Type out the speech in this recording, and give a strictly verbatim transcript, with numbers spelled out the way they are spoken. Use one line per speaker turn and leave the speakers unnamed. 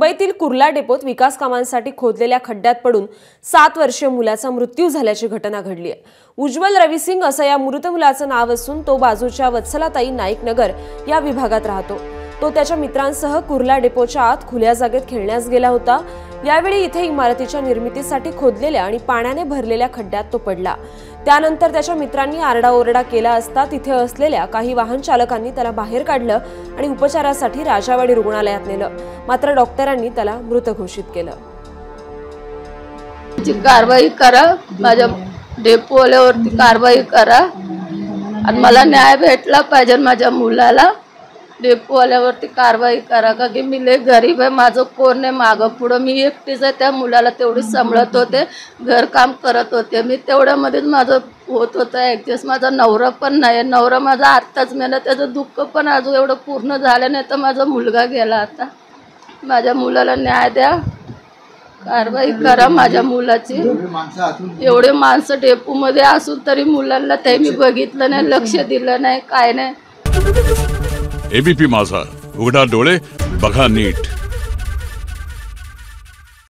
मुंबईतील कुर्ला डेपोत विकास कामांसाठी खोदलेल्या खड्ड्यात पडून सात वर्षीय मुलाचा मृत्यू झाल्याची घटना घडली आहे। उज्ज्वल रविसिंग असं या मृत मुलाचं नाव असून तो बाजूच्या वत्सलाताई नाईक नगर या विभागात राहतो। तो त्याच्या मित्रांसह कुर्ला डेपोच्या आत खुल्या जागेत खेळण्यास गेला होता। यावेळी इथे इमारतीच्या निर्मितीसाठी खोदलेल्या आणि पाण्याने भरलेल्या खड्ड्यात तो पडला। त्यानंतर त्याच्या मित्रांनी आरडाओरडा केला असता तिथे असलेल्या काही वाहन चालकांनी त्याला बाहेर काढलं आणि उपचारासाठी राजावाडी रुग्णालयात नेलं, मात्र डॉक्टरांनी त्याला मृत घोषित केलं।
कारवाई करा, माझ्या डेपोवाल्यावरती कारवाई करा आणि मला न्याय भेटला पाहिजे। माझ्या मुलाला डेपोवाल्यावरती कारवाई करा का की मी लय गरीब आहे, माझं कोण नाही मागं पुढं, मी एकटीच आहे। त्या मुलाला तेवढी सांभाळत होते, घरकाम करत होते मी, तेवढ्यामध्येच माझं होत होतं ॲडजस्ट। माझा नवरा पण नाही, नवरा माझा आत्ताच मेला, त्याचं दुःख पण अजून एवढं पूर्ण झालं नाही तर माझा मुलगा गेला। आता माझ्या मुलाला न्याय द्या, कारवाई करा माझ्या मुलाची। एवढे माणसं डेपोमध्ये असून तरी मुलांना ते मी बघितलं नाही, लक्ष दिलं नाही, काय नाही।
एबीपी माझा, उघडा डोळे बघा नीट।